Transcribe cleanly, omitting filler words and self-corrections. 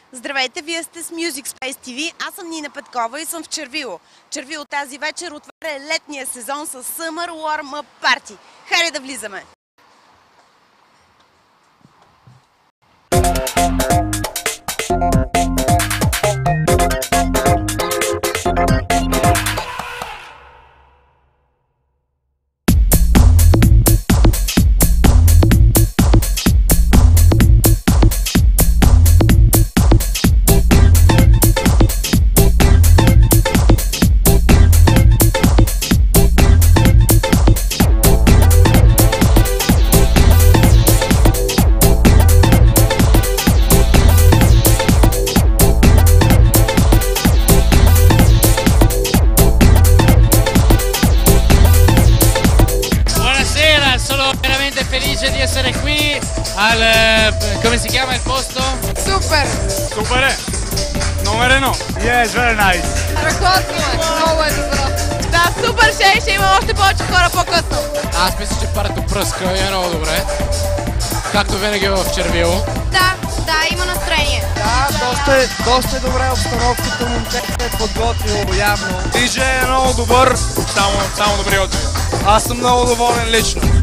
Здравейте, вие сте с Music Space TV. Аз съм Нина Петкова и съм в Червило. Червило тази вечер отваря летния сезон с Summer Warm Up Party. Хайде да влизаме! Felice di essere qui come si chiama il posto? Super! Super е! Номер 1! Yes, very nice! Страхотно е! Много е добро! Да, супер ще има още повече хора по-късно! Аз мисля, че парето пръска и е много добре. Както винаги в Червило. Да, има настроение. Да, доста е добре обстановката, момчето е подготвило явно. Диджей е много добър, само добри отзиви. Аз съм много доволен лично.